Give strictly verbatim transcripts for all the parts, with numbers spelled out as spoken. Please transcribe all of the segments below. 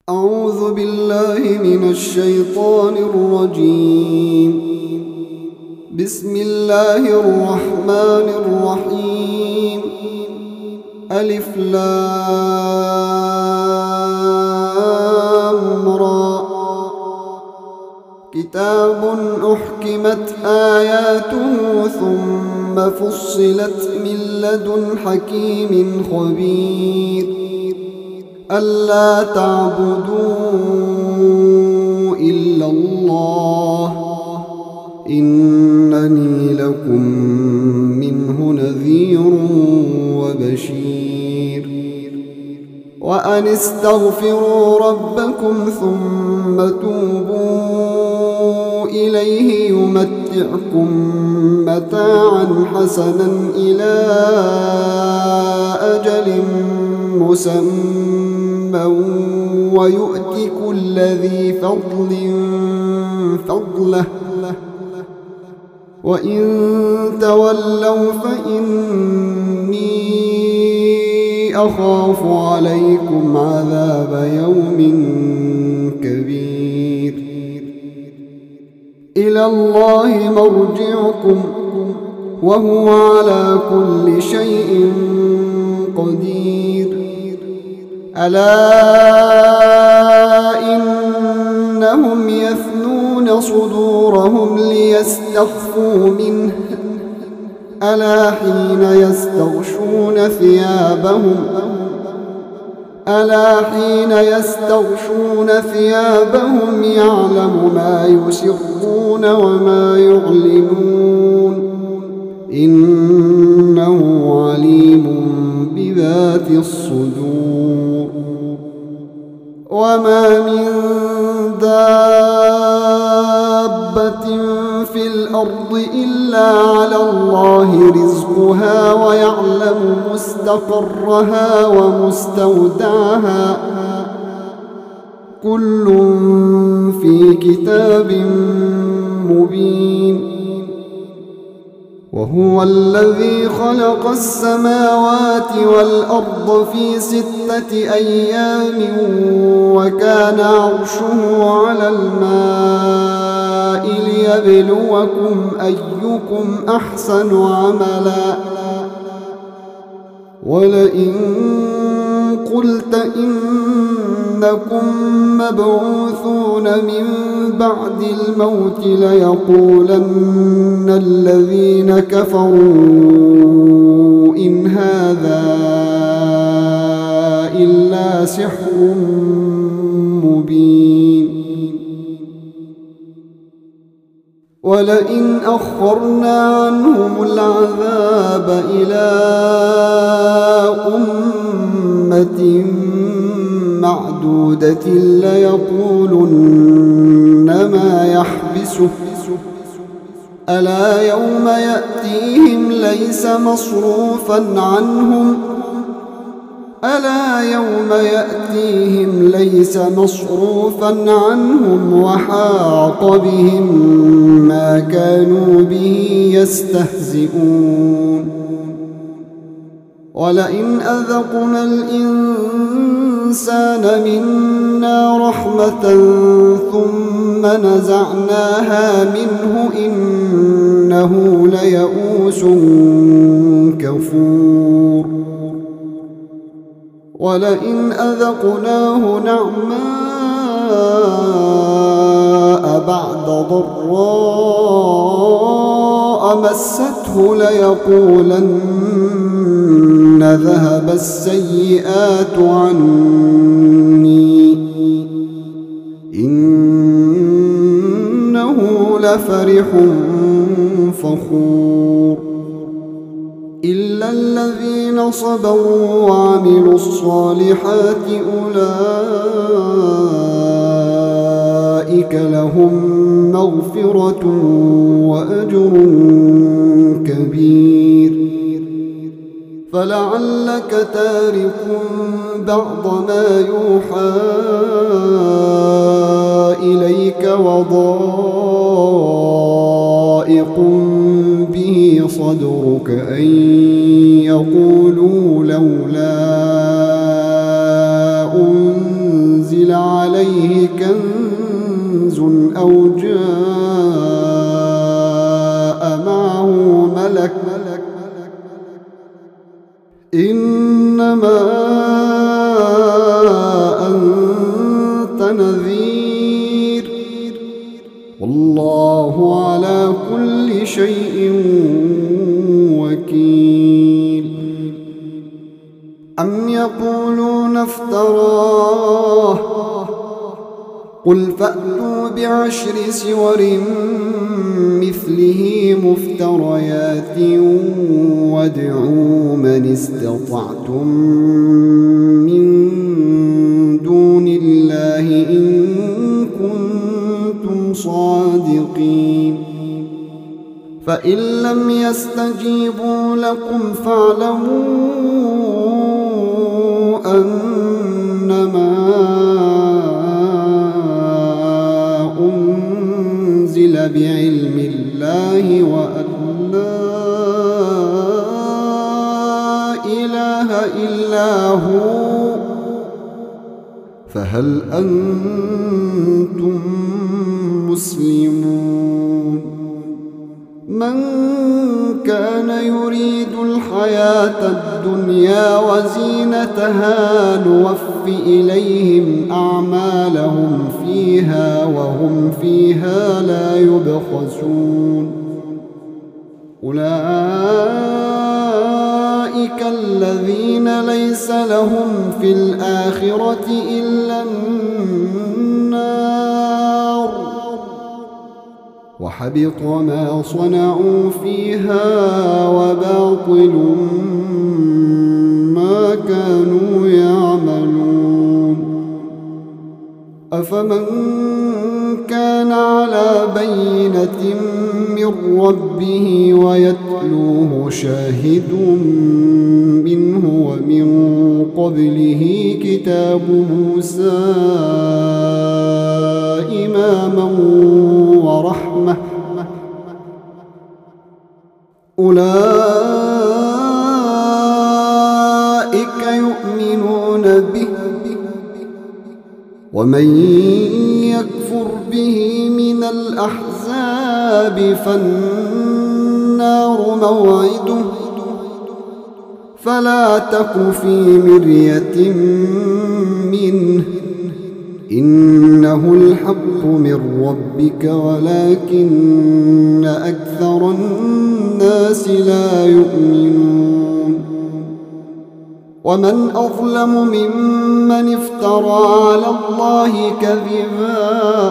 أعوذ بالله من الشيطان الرجيم. بسم الله الرحمن الرحيم. ألف لام را. كتاب أحكمت آياته ثم فصلت من لدن حكيم خبير. ألا تعبدوا إلا الله إنني لكم منه نذير وبشير. وأن استغفروا ربكم ثم توبوا إليه يمتعكم متاعا حسنا إلى أجل مسمى ويؤت كل ذي فضل فضله وإن تولوا فإني أخاف عليكم عذاب يوم كبير. إلى الله مرجعكم وهو على كل شيء قدير. ألا إنهم يثنون صدورهم ليستخفوا منه ألا حين يستغشون ثيابهم ألا حين يستغشون ثيابهم يعلم ما يسرون وما يعلنون إنه عليم بذات الصدور. وما من دابة في الأرض إلا على الله رزقها ويعلم مستقرها ومستودعها كل في كتاب مبين. وهو الذي خلق السماوات والأرض في ستة أيام وكان عرشه على الماء ليبلوكم أيكم أحسن عملا. ولئن قلت إنكم مبعوثون من بعد الموت ليقولن الذين كفروا إن هذا إلا سحر مبين. ولئن أخرنا عنهم العذاب إلى أمة معدودة ليقولن ما يحبسه ألا يوم يأتيهم ليس مصروفا عنهم ألا يوم يأتيهم ليس مصروفا عنهم وحاق بهم ما كانوا به يستهزئون. ولئن أذقنا الإنسان منا رحمة ثم نزعناها منه إنه ليئوس كفور. ولئن أذقناه نعماء بعد ضراء مسته ليقولن ذهب السيئات عني إنه لفرح فخور. إلا الذين صبروا وعملوا الصالحات أولئك لهم مغفرة وأجر كبير. فلعلك تارك بعض ما يوحى إليك وضائق به صدرك أن يقولوا لولا أنزل أنزل عليه كنز أو جاء معه ملك إنما أنت نذير والله على كل شيء وكيل. أم يقولون افتراه قل فأتوا بعشر سور مثله مفتريات وادعوا من استطعتم من دون الله إن كنتم صادقين. فإن لم يستجيبوا لكم فاعلموا أنما أنزل بعلم الله وأن لا إله إلا هو فهل أنتم مسلمون. من كان يريد الحياة الدنيا وزينتها نوف إليهم أعمالهم فيها وهم فيها لا يبخسون. أولئك الذين ليس لهم في الآخرة إلا النار وحبط ما صنعوا فيها وباطل ما كانوا يعملون. أفمن كان على بينة من ربه ويتلوه شاهد منه ومن قبله كتاب موسى إماما ورحمة أولئك يؤمنون به ومن يكفر به من الأحزاب فالنار موعده فلا تك في مرية منه إنه الحق من ربك ولكن أكثر الناس لا يؤمنون. ومن أظلم ممن افترى على الله كذبا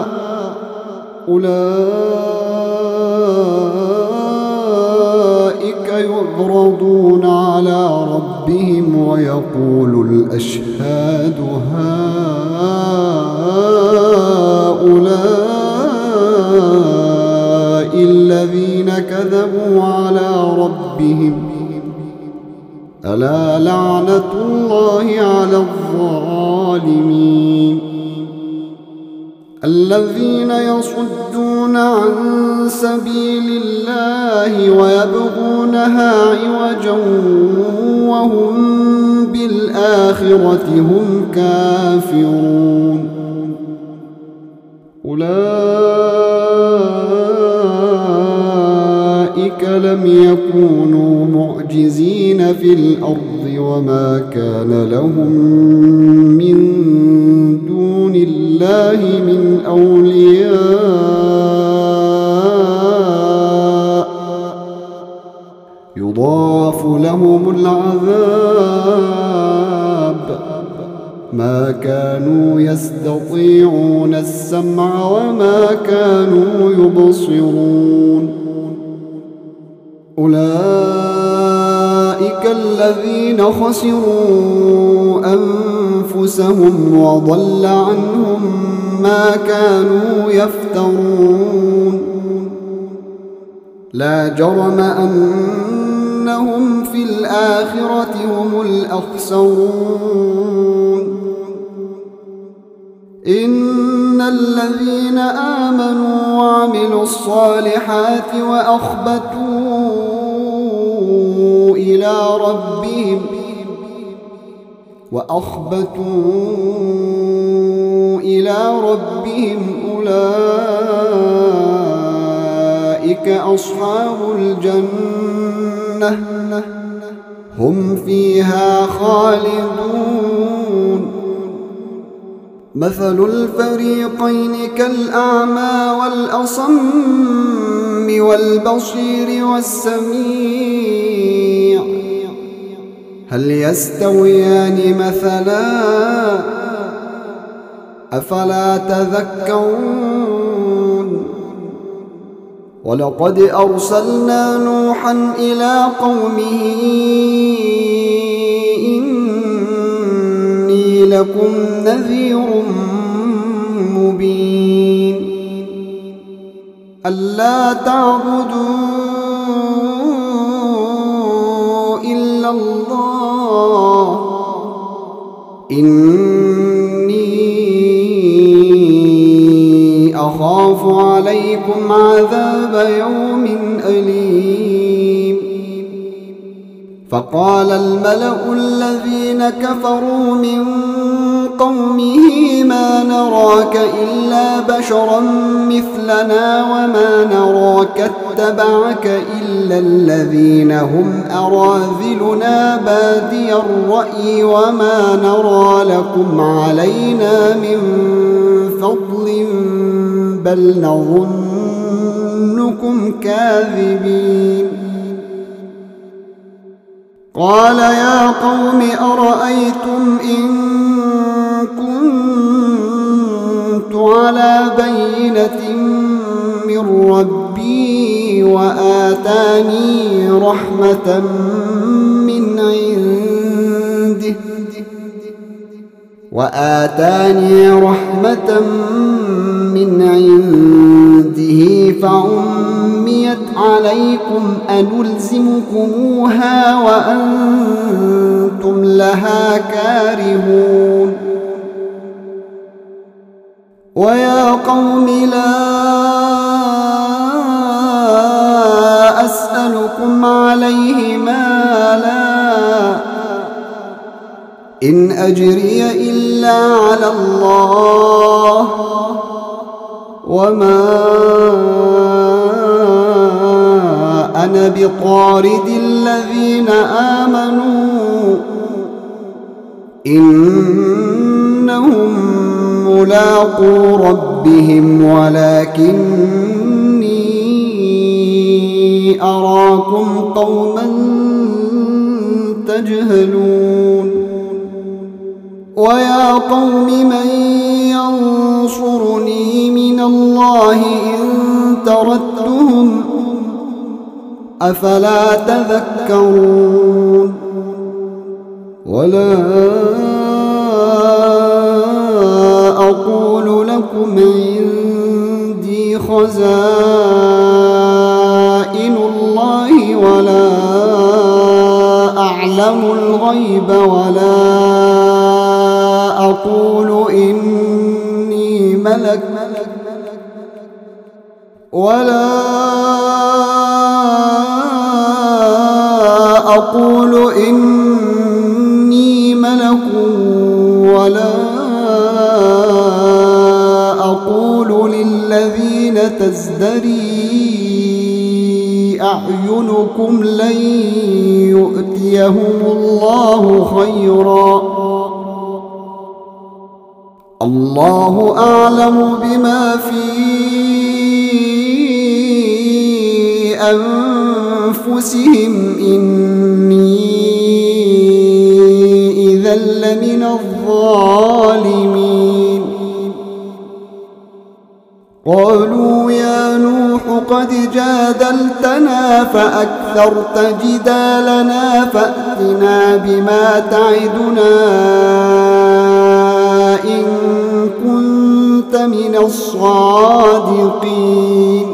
أولئك يعرضون على ربهم ويقول الأشهاد هؤلاء الذين كذبوا على ربهم ألا لعنة الله على الظالمين. الذين يصدون عن سبيل الله ويبغونها عوجا وهم بالآخرة هم كافرون. أولئك لم يكونوا معجزين في الأرض وما كان لهم من دون الله من أولياء يضاعف لهم العذاب ما كانوا يستطيعون السمع وما كانوا يبصرون. أولئك الذين خسروا أنفسهم وضل عنهم ما كانوا يفترون. لا جرم أنهم في الآخرة هم الأخسرون. إن الذين آمنوا وعملوا الصالحات وأخبتوا إلى ربهم وأخبتوا ربهم أولئك أصحاب الجنة هم فيها خالدون. مثل الفريقين كالأعمى والأصم والبصير والسميع هل يستويان مثلا أفلا تذكرون. ولقد أرسلنا نوحا إلى قومه إني لكم نذير مبين ألا تعبدوا إلا الله إني أخاف عليكم عذاب يوم أليم. فقال الملأ الذين كفروا من قومه ما نراك إلا بشرا مثلنا وما نراك اتبعك إلا الذين هم أراذلنا بادي الرأي وما نرى لكم علينا من فضل بل نظنكم كاذبين. قال يا قوم أرأيتم إن كنت على بينة من ربي وآتاني رحمة من عنده وآتاني رحمة من عنده فعميت عليكم أنلزمكموها وأنتم لها كارهون. ويا قوم لا أسألكم عليه مالا إن أجري إلا على الله وما أنا بطارد الذين آمنوا إنهم ملاقو ربهم ولكني أراكم قوما تجهلون. ويا قوم من ينصرني من الله إن تردتهم أفلا تذكرون. ولا أقول لكم عندي خزائن الله ولا أعلم الغيب ولا أقول إني ملك ولا أقول إني ملك ولا أقول للذين تزدري أعينكم لن يؤتيهم الله خيرا الله أعلم بما في أنفسهم إني إذا لمن الظالمين. قالوا يا نوح قد جادلتنا فأكثرت جدالنا فأتنا بما تعدنا إن كنت من الصادقين.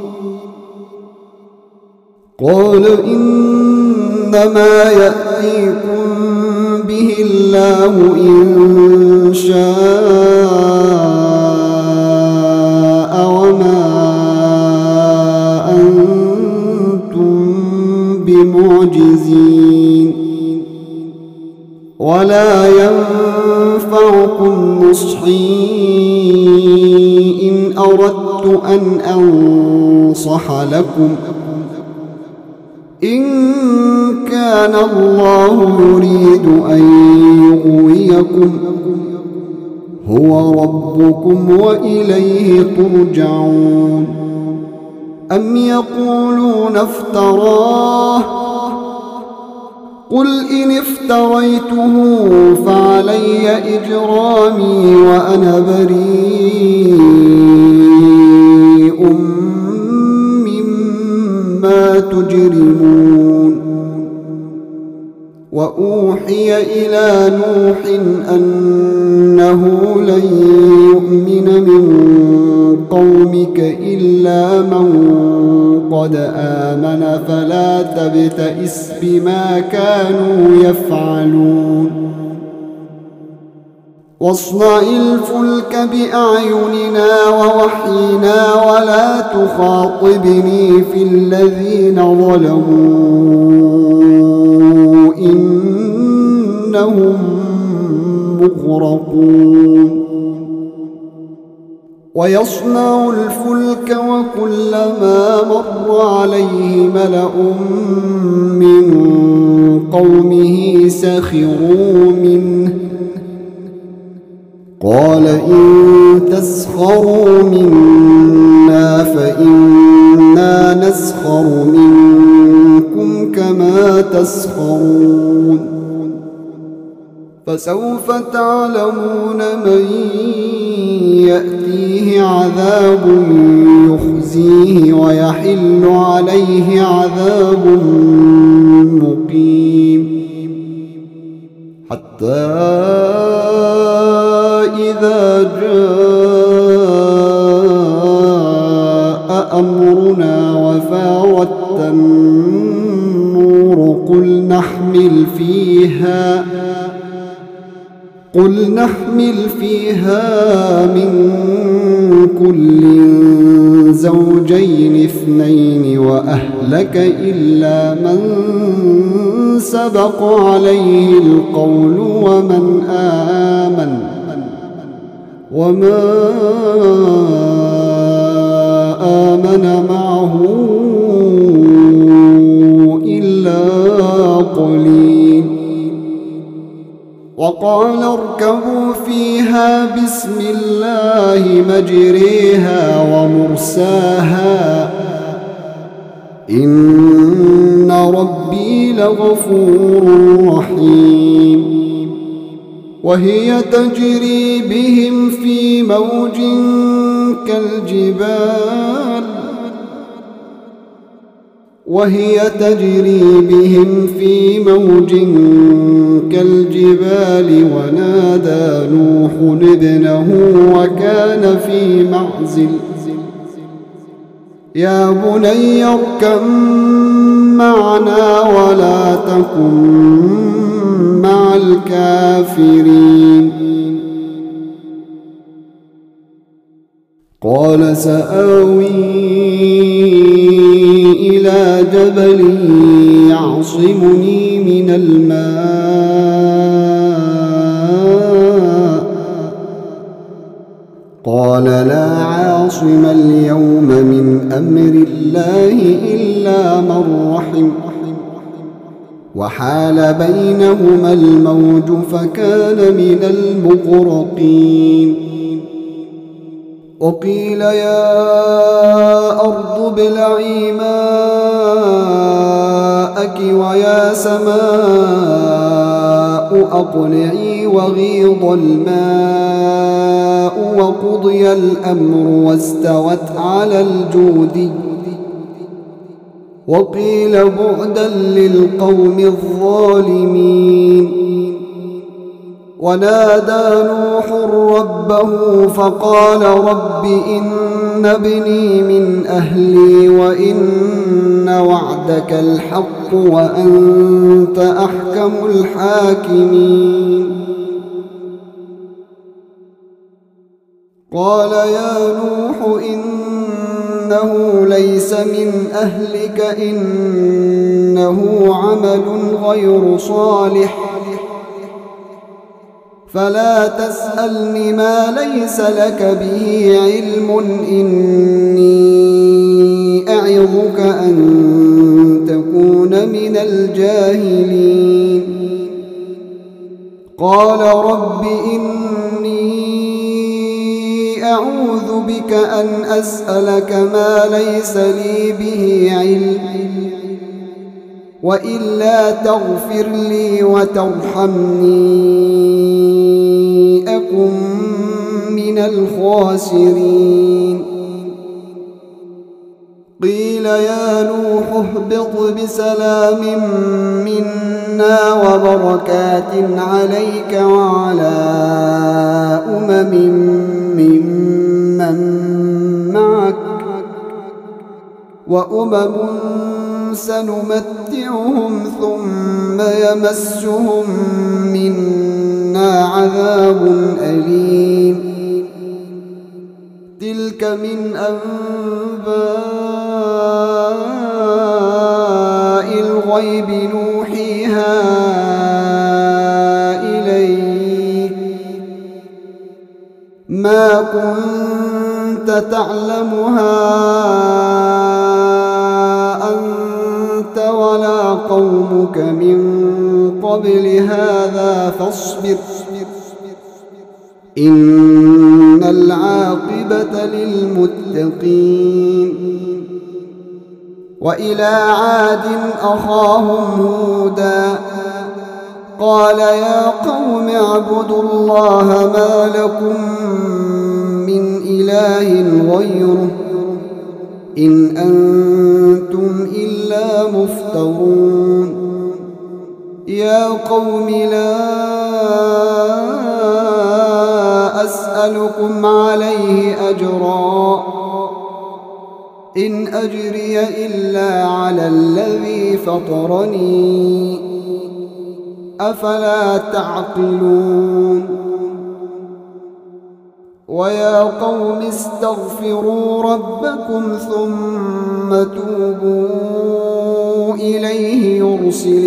قال إنما يأتيكم به الله إن شاء وما أنتم بمعجزين ولا ينفعكم نصحي أردت أن أنصح لكم إن كان الله يريد أن يغويكم هو ربكم وإليه ترجعون أم يقولون افتراه قل إن افتريته فعلي إجرامي وأنا بريء مما تجرمون وأوحي إلى نوح أنه لن يؤمن من قومك إلا من قد آمن فلا تبتئس بما كانوا يفعلون واصنع الفلك بأعيننا ووحينا ولا تخاطبني في الذين ظلموا إنهم مغرقون ويصنع الفلك وكلما مر عليه ملأ من قومه سخروا منه قال إن تسخروا منا فإنا نسخر منكم كما تسخرون فسوف تعلمون من يأتيه عذاب يخزيه ويحل عليه عذاب مقيم حتى إذا جاء أمرنا وفاردت النور قل نحمل فيها قل نحمل فيها من كل زوجين اثنين وأهلك إلا من سبق عليه القول ومن آمن وما آمن معه إلا قليل وقال اركبوا فيها بسم الله مجريها ومرساها إن ربي لغفور رحيم وهي تجري بهم في موج كالجبال وهي تجري بهم في موج كالجبال ونادى نوح ابنه وكان في معزل يا بني اركب معنا ولا تكن مع الكافرين قال سآوي إلى جبل يعصمني من الماء قال لا عاصم اليوم من أمر الله إلا من رحم وحال بينهما الموج فكان من المغرقين وقيل يا أرض ابلعي ماءك ويا سماء أقلعي وغيض الماء وقضي الأمر واستوت على الجودي وقيل بعدا للقوم الظالمين ونادى نوح ربه فقال رب إن ابني من أهلي وإن وعدك الحق وأنت أحكم الحاكمين قال يا نوح إنه ليس من أهلك إنه عمل غير صالح فلا تسألني ما ليس لك به علم، إني أعظك أن تكون من الجاهلين. قال رب إني أعوذ بك أن أسألك ما ليس لي به علم، وإلا تغفر لي وترحمني أكن من الخاسرين. قيل يا نوح اهبط بسلام منا وبركات عليك وعلى أمم ممن معك، وأمم سنمتعهم ثم يمسهم منا عذاب أليم. تلك من أنباء الغيب نوحيها إليك، ما كنت تعلمها أنت ولا قومك من قبل هذا فاصبر، إن العاقبة للمتقين. وإلى عاد أخاهم هودا قال يا قوم اعبدوا الله ما لكم من إله غيره إن أنتم إلا مفترون. يا قوم لا أسألكم عليه أجرا، إن أجري إلا على الذي فطرني، أفلا تعقلون. ويا قوم استغفروا ربكم ثم توبوا إليه يرسل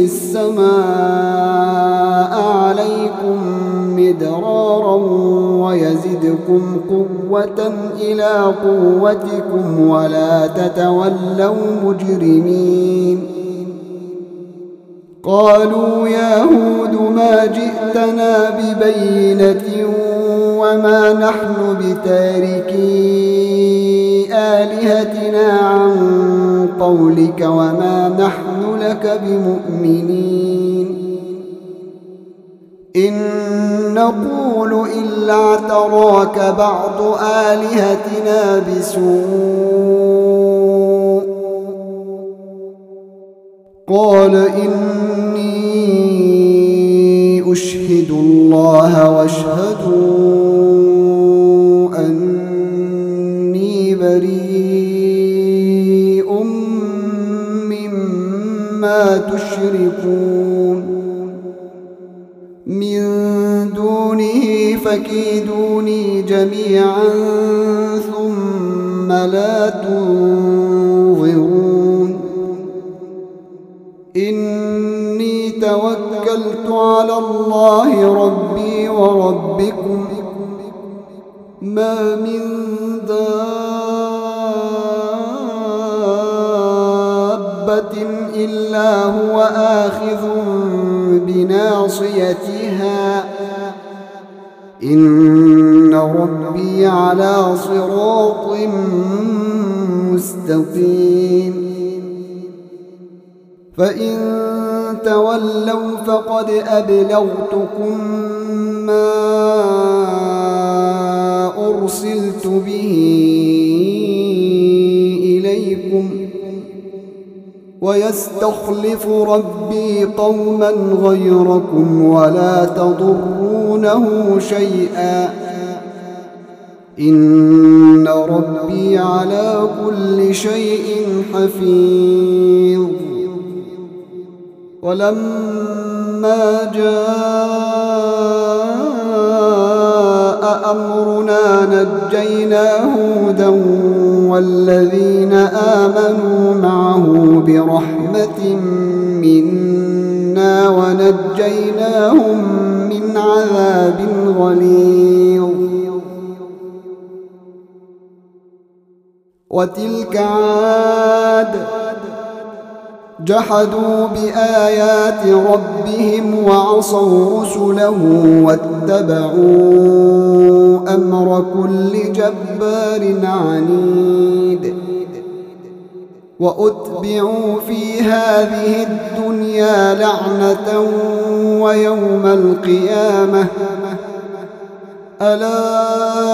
السماء عليكم مدرارا ويزدكم قوة إلى قوتكم ولا تتولوا مجرمين. قالوا يا هود ما جئتنا ببينة وما نحن بتاركي آلهتنا عن قولك وما نحن لك بمؤمنين، إن نقول إلا اعتراك بعض آلهتنا بسوء. قال إني أشهد الله واشهدوا أني بريء مما تشركون من دونه فكيدوني جميعا ثم لا تنظرون. إني توكلت على الله ربي وربكم ما من دابة إلا هو آخذ بناصيتها إن ربي على صراط مستقيم. فإن تولوا فقد أبلغتكم ما أرسلت به إليكم ويستخلف ربي قوما غيركم ولا تضرونه شيئا إن ربي على كل شيء حفيظ. ولما جاء أمرنا نجينا هودا والذين آمنوا معه برحمة منا منا ونجيناهم من عذاب غليظ. وتلك عاد جحدوا بآيات ربهم وعصوا رسله واتبعوا أمر كل جبار عنيد. وأتبعوا في هذه الدنيا لعنة ويوم القيامة ألا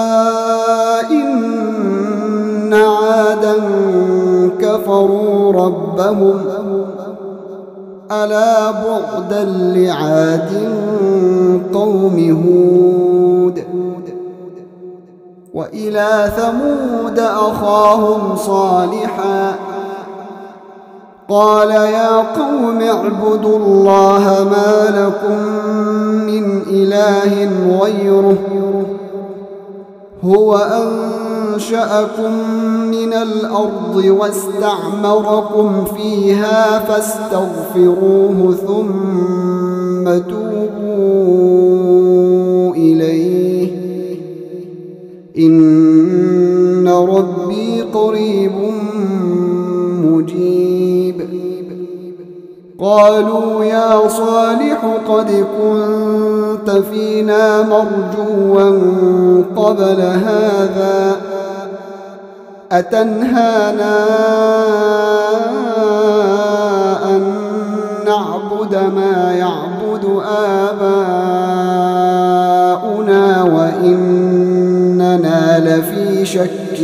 إن عادا كفروا ربهم ألا بعدا لعاد قوم هود. وإلى ثمود أخاهم صالحا قال يا قوم اعبدوا الله ما لكم من إله غيره هو أنشأكم من الأرض واستعمركم فيها فاستغفروه ثم توبوا إليه إن ربي قريب مجيب. قالوا يا صالح قد كنت فينا مرجوا قبل هذا أتنهانا أن نعبد ما يعبد آباؤنا وإننا لفي شك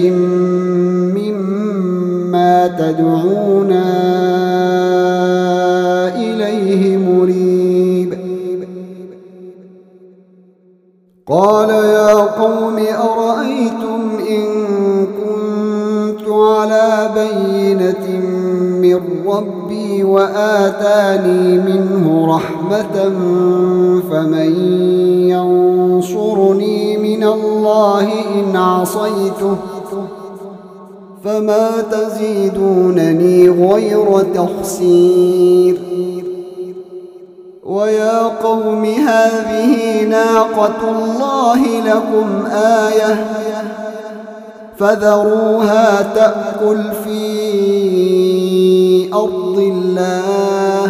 مما تدعونا إليه مريب. قال يا قوم أرأيتم إن كنت على بينة من ربي وآتاني منه رحمة فمن ينصرني من الله إن عصيته فما تزيدونني غير تخسير. ويا قوم هذه ناقة الله لكم آية فذروها تأكل في أرض الله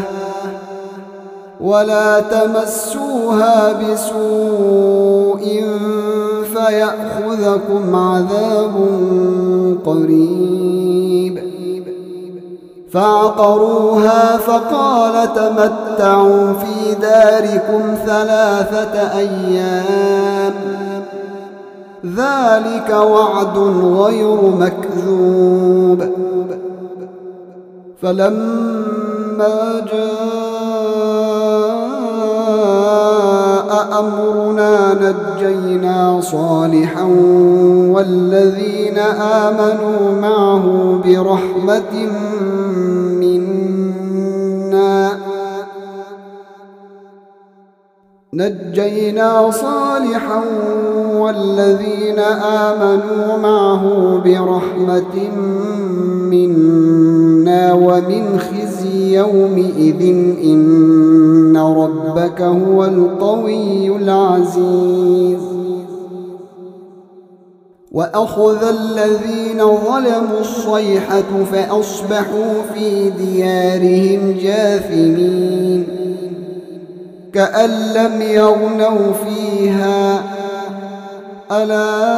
ولا تمسوها بسوء فيأخذكم عذاب قريب. فعقروها فقال تمتعوا في داركم ثلاثة أيام ذلك وعد غير مكذوب. فلما جاء أمرنا نجينا صالحا والذين آمنوا معه برحمة منا نجينا صالحا والذين آمنوا معه برحمة منا ومن خزي يومئذ إن ربك هو القوي العزيز. وأخذ الذين ظلموا الصيحة فأصبحوا في ديارهم جاثمين كأن لم يغنوا فيها ألا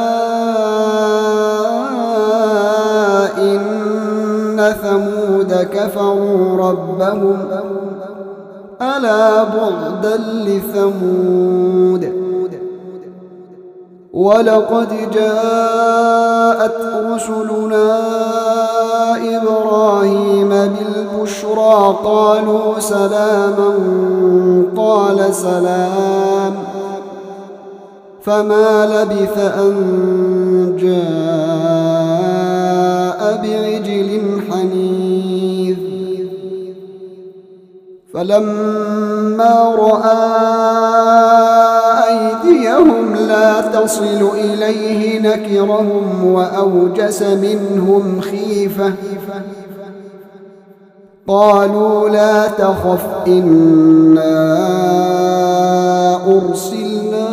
إن ثمود كفروا ربهم ألا بعدا لثمود. ولقد جاءت رسلنا إبراهيم بالبشرى قالوا سلاما قال سلام فما لبث أن جاء بعجل حنيذ. فلما رأى أيديهم لا تصل إليه نكرهم وأوجس منهم خيفة قالوا لا تخف إنا أرسلنا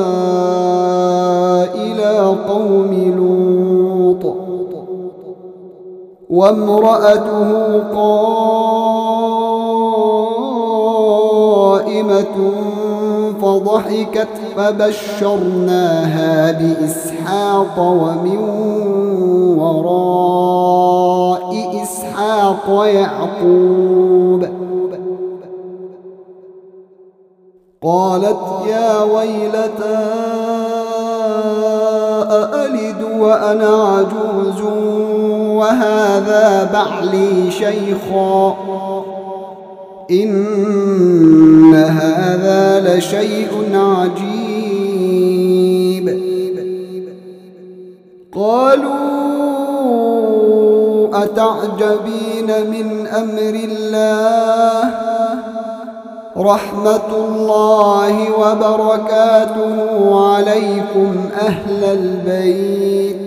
إلى قوم لوط وامرأته قائمة فضحكت فبشرناها بإسحاق ومن وراء إسحاق يعقوب قالت يا ويلتى أألد وأنا عجوز وهذا بعلي شيخا إن هذا لشيء عجيب قالوا أتعجبين من أمر الله رحمة الله وبركاته عليكم أهل البيت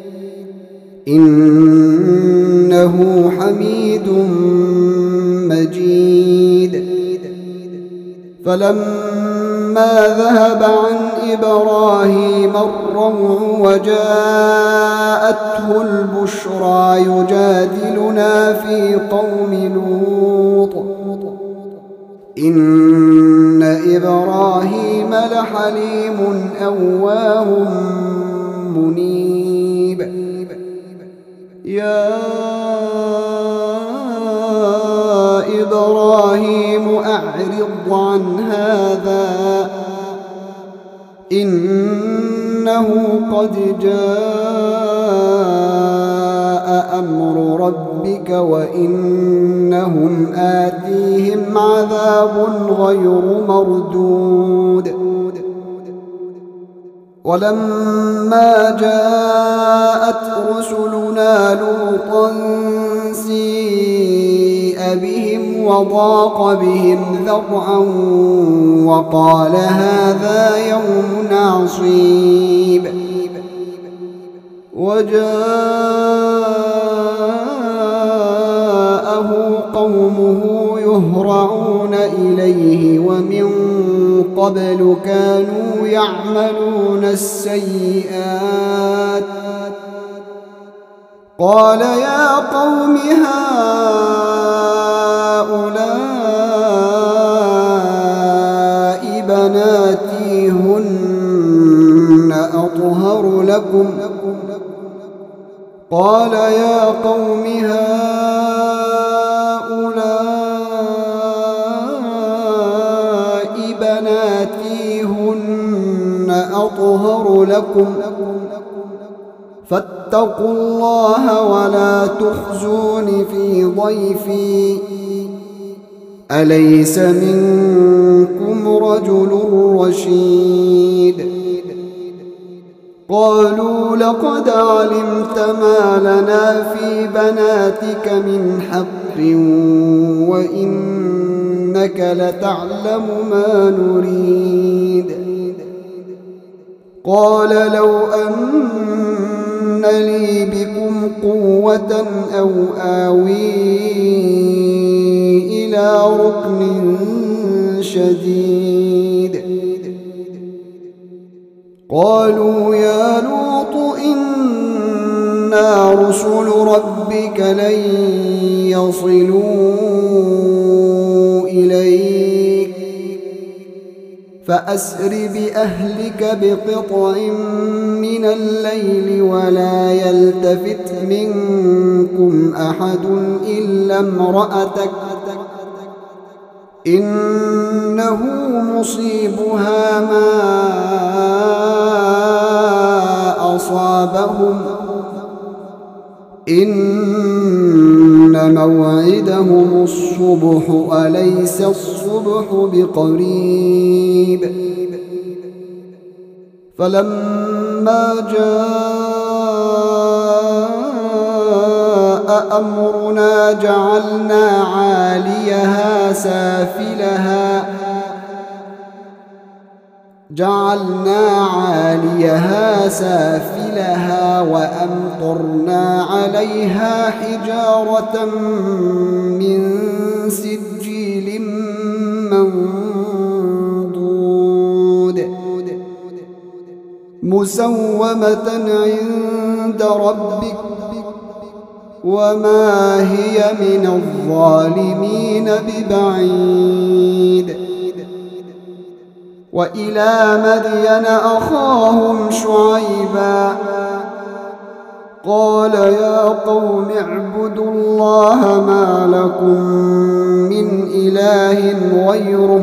إنه حميد مجيد فلما ذهب عن إبراهيم الروع وجاءته البشرى يجادلنا في قوم لوط إن إبراهيم لحليم أواه منيب يا إبراهيم أعرض عن هذا إنه قد جاء أمر ربك وإنهم آتيهم عذاب غير مردود ولما جاءت رسلنا لوطا سيء بهم وضاق بهم ذرعا وقال هذا يوم عصيب وجاءه قومه يهرعون إليه ومن قبل كانوا يعملون السيئات قال يا قوم هؤلاء بناتي هن أطهر لكم قال يا قوم هؤلاء بناتي هن أطهر لكم فاتقوا الله ولا تخزون في ضيفي أليس منكم رجل رشيد قالوا لقد علمت ما لنا في بناتك من حق وإنك لتعلم ما نريد قال لو أن لي بكم قوة أو آوي إلى ركن شديد قالوا يا لوط إنا رسل ربك لن يصلوا إليك فأسر بأهلك بقطع من الليل ولا يلتفت منكم أحد إلا امرأتك إنه مصيبها ما أصابهم إن موعدهم الصبح أليس الصبح بقريب فلما جاء أمرنا جعلنا عاليها سافلها جعلنا عاليها سافلها سبلها وأمطرنا عليها حجارة من سجيل منضود مسومة عند ربك وما هي من الظالمين ببعيد. وإلى مدين أخاهم شعيبا قال يا قوم اعبدوا الله ما لكم من إله غيره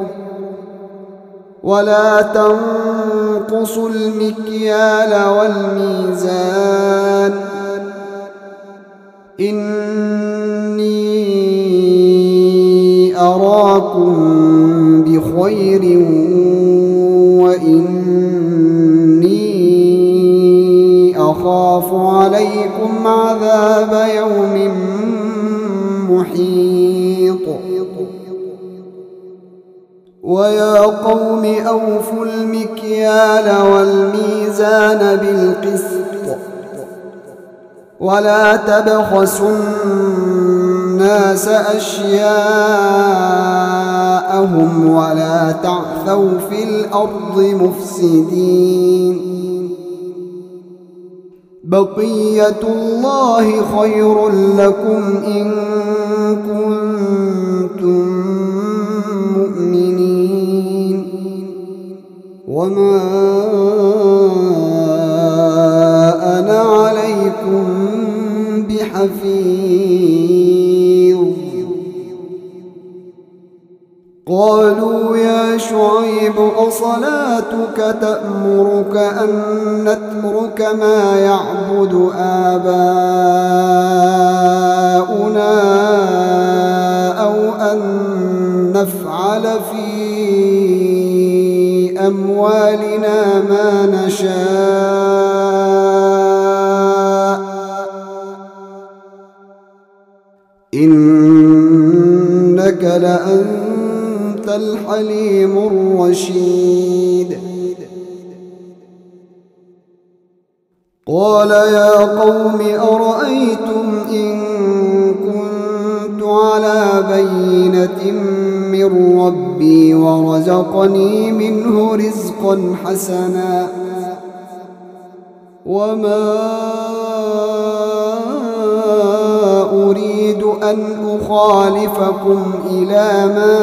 ولا تنقصوا المكيال والميزان إني أراكم بخير وإني أخاف عليكم عذاب يوم محيط. ويا قوم أوفوا المكيال والميزان بالقسط ولا تبخسوا الناس أشياءهم ولا تعثوا في الأرض مفسدين. بقية الله خير لكم إن كنتم مؤمنين وما أنا عليكم بحفيظ. قالوا يا شعيب أصلاتك تأمرك أن نترك ما يعبد آباؤنا أو أن نفعل في أموالنا ما نشاء إنك لأنت الحليم الرشيد. قال يا قوم أرأيتم إن كنت على بينة من ربي ورزقني منه رزقا حسنا وما أريد أن أخالفكم إلى ما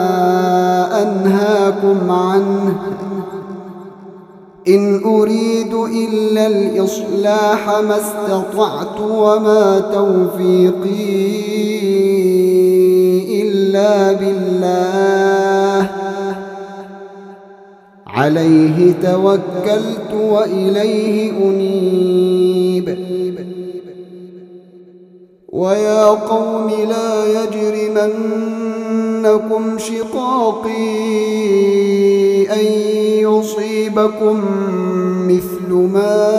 أنهاكم عنه إن أريد إلا الإصلاح ما استطعت وما توفيقي إلا بالله عليه توكلت وإليه أنيب. ويا قوم لا يجرمنكم شقاقي أن يصيبكم مثل ما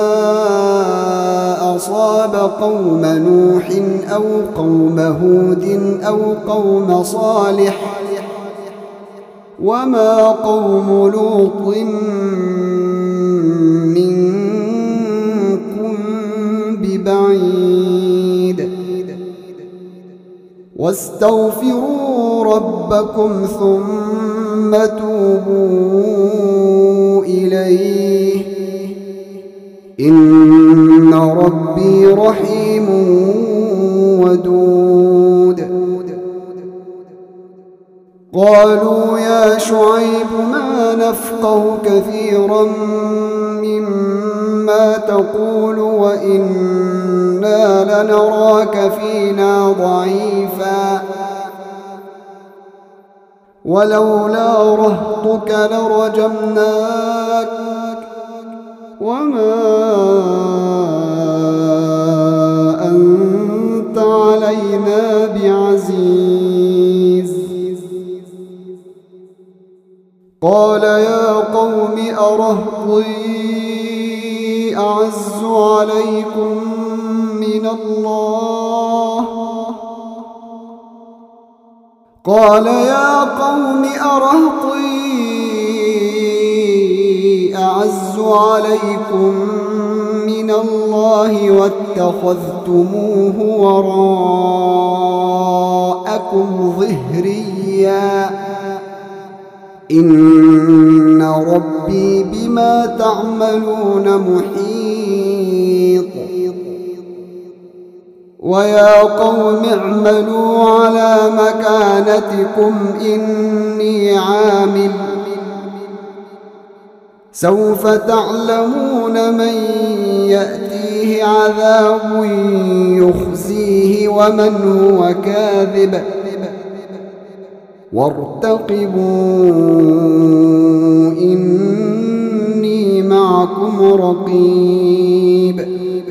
أصاب قوم نوح أو قوم هود أو قوم صالح وما قوم لوط منكم ببعيد. واستغفروا ربكم ثم توبوا إليه إن ربي رحيم ودود. قالوا يا شعيب ما نفقه كثيرا مما تقول وإنا لنراك فينا ضعيفا ولولا رهطك لرجمناك وما أنت علينا بعزيز. قال يا قوم أرهطي أعز عليكم من الله قال يا قوم أرهطي أعز عليكم من الله واتخذتموه وراءكم ظهريا إن ربي بما تعملون محيط ويا قوم اعملوا على مكانتكم إني عامل سوف تعلمون من يأتيه عذاب يخزيه ومن هو كاذب وارتقبوا إني معكم رقيب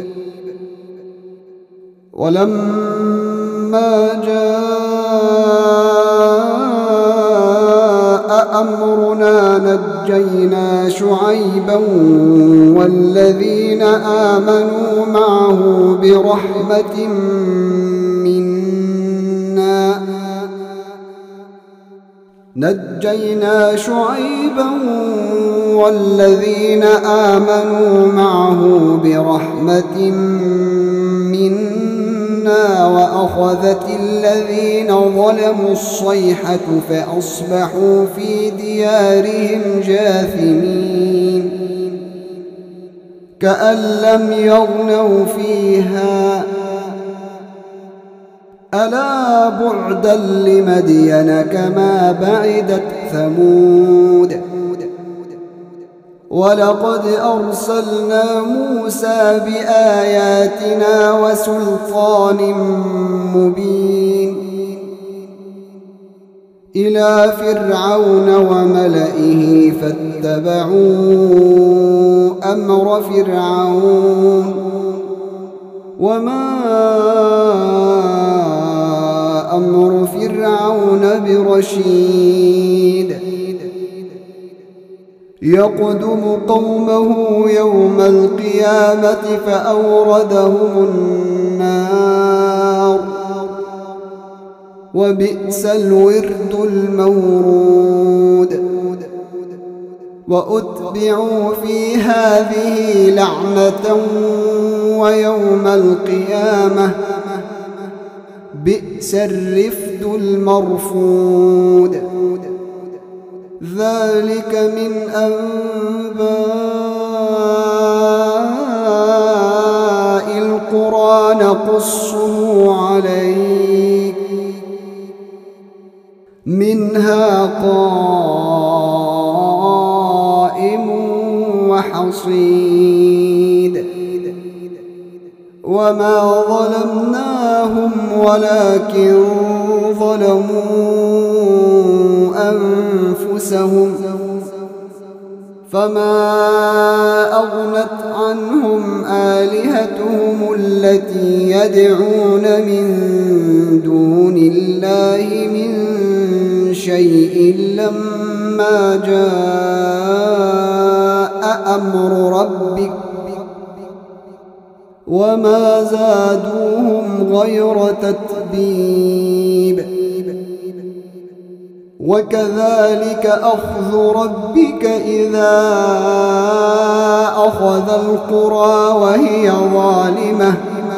ولما جاء أمرنا نجينا شعيبا والذين آمنوا معه برحمة منا نجينا شعيبا والذين آمنوا معه برحمة منا وأخذت الذين ظلموا الصيحة فأصبحوا في ديارهم جاثمين كأن لم يغنوا فيها ألا بعدا لمدين كما بعدت ثمود ولقد أرسلنا موسى بآياتنا وسلطان مبين إلى فرعون وملئه فاتبعوا أمر فرعون وما أمر فرعون برشيد يقدم قومه يوم القيامة فأوردهم النار وبئس الورد المورود وأتبعوا في هذه لعنة ويوم القيامة بئس الرفد المرفود ذلك من أنباء القرى نقصه عليك منها قائم وحصيد وما ظلمناهم ولكن ظلموا أنفسهم فما أغنت عنهم آلهتهم التي يدعون من دون الله من شيء لما جاء أمر ربك وما زادوهم غير تتبيب وكذلك أخذ ربك إذا أخذ القرى وهي ظالمة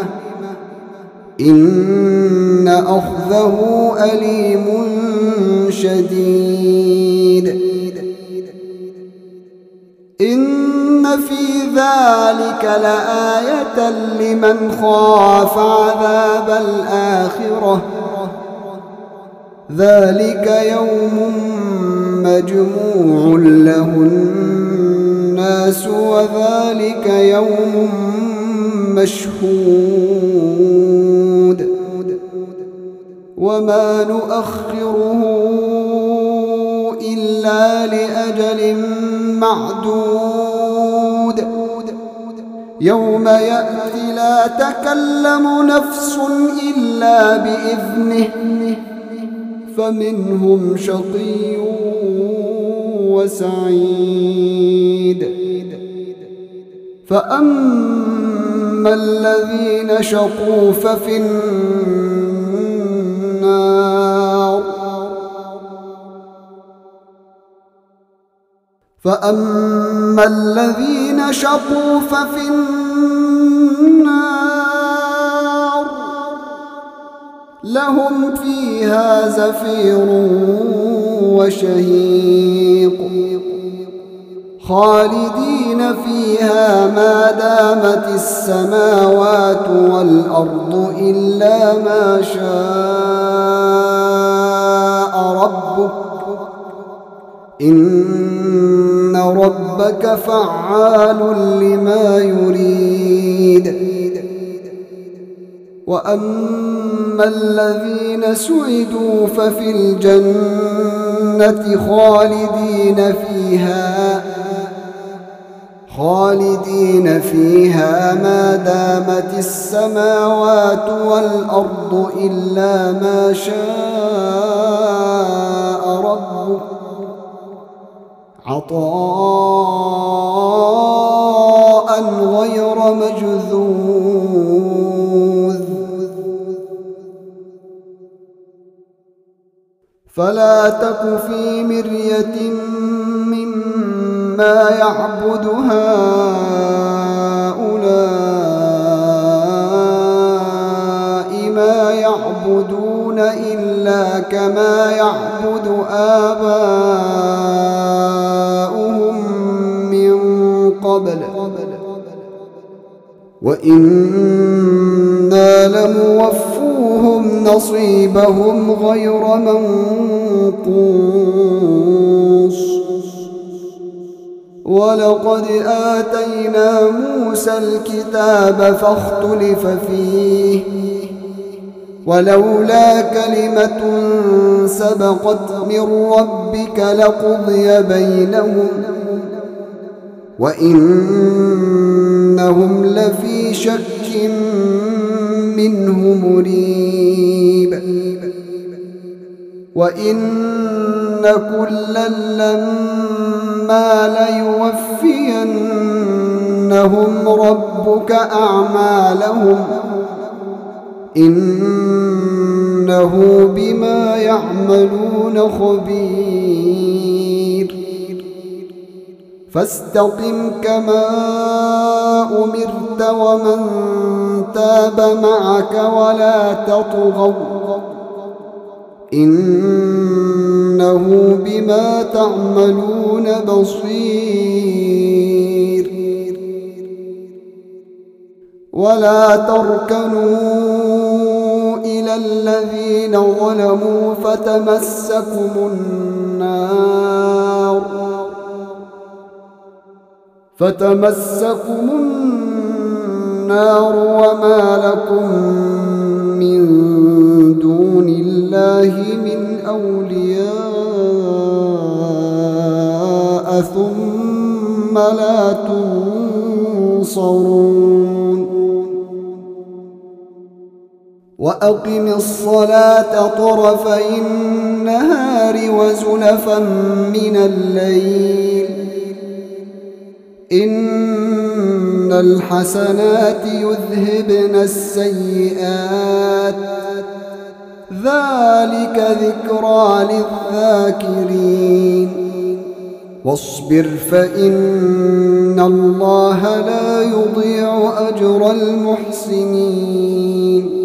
إن أخذه أليم شديد إن في ذلك لآية لمن خاف عذاب الآخرة ذلك يوم مجموع له الناس وذلك يوم مشهود وما نؤخره إلا لأجل معدود يوم يأتي لا تكلم نفس إلا بإذنه فمنهم شقي وسعيد فأما الذين شقوا ففي النار فأما الذين شقوا ففي النار لهم فيها زفير وشهيق خالدين فيها ما دامت السماوات والأرض إلا ما شاء ربك إن ربك فعال لما يريد. وأما الذين سعدوا ففي الجنة خالدين فيها خالدين فيها ما دامت السماوات والأرض إلا ما شاء ربك عطاء غير مجذوذ. فلا تك في مرية مما يعبد هؤلاء ما يعبدون إلا كما يعبد آباؤهم من قبل وإنا لموفوهم نصيبهم غير منقوص. ولقد آتينا موسى الكتاب فاختلف فيه ولولا كلمة سبقت من ربك لقضي بينهم وإنهم لفي شك منه مريب. وإن كلا لما ليوفينهم ربك أعمالهم إنه بما يعملون خبير. فاستقم كما أمرت ومن تاب معك ولا تطغوا إنه بما تعملون بصير. ولا تركنوا إلى الذين ظلموا فتمسكم النار فتمسكم النار وما لكم من دون الله من أولياء ثم لا تنصرون. وأقم الصلاة طرفي النهار وزلفا من الليل إن الحسنات يذهبن السيئات ذلك ذكرى للذاكرين. واصبر فإن الله لا يضيع أجر المحسنين.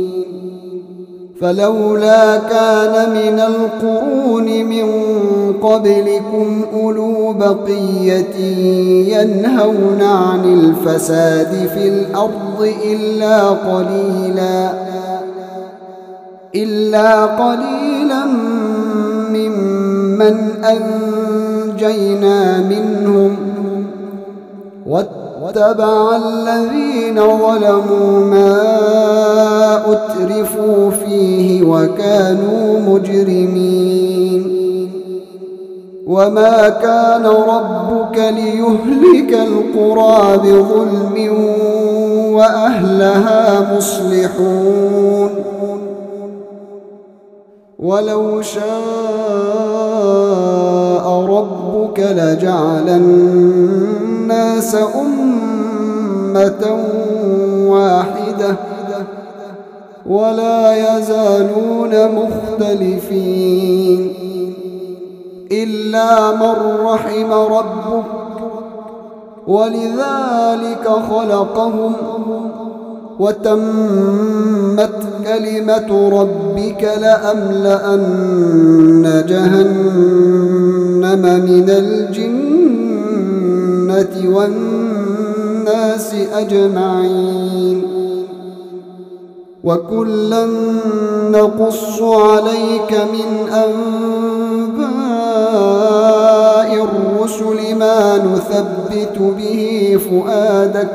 فلولا كان من القرون من قبلكم أولو بقية ينهون عن الفساد في الأرض إلا قليلا إلا قليلا ممن أنجينا منهم واتبع الذين ظلموا ما أترفوا فيه وكانوا مجرمين. وما كان ربك ليهلك القرى بظلم وأهلها مصلحون. ولو شاء ربك لجعل الناس أمة واحدة ولا يزالون مختلفين إلا من رحم ربك ولذلك خلقهم وتمت كلمة ربك لأملأن جهنم من الجنة والناس أجمعين وكلا نقص عليك من أنباء الرسل ما نثبت به فؤادك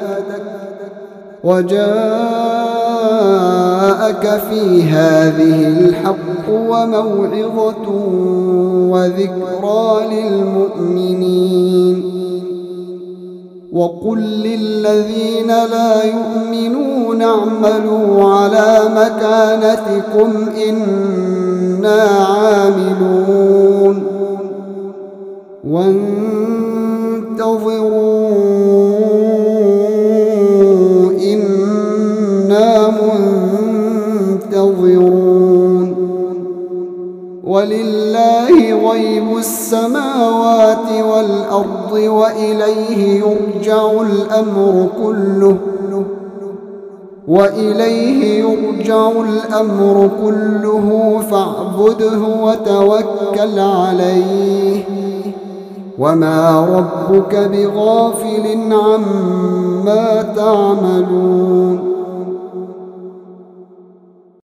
وجاءك في هذه الحق وموعظة وذكرى للمؤمنين وقل للذين لا يؤمنون اعملوا على مكانتكم إنا عاملون وانتظروا إنا منتظرون ولله غيب السماوات والأرض وإليه يرجع الأمر كله وإليه يرجع الأمر كله فاعبده وتوكل عليه وما ربك بغافل عما تعملون